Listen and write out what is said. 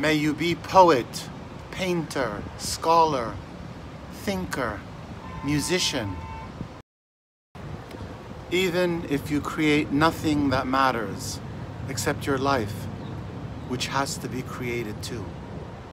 May you be poet, painter, scholar, thinker, musician. Even if you create nothing that matters except your life, which has to be created too.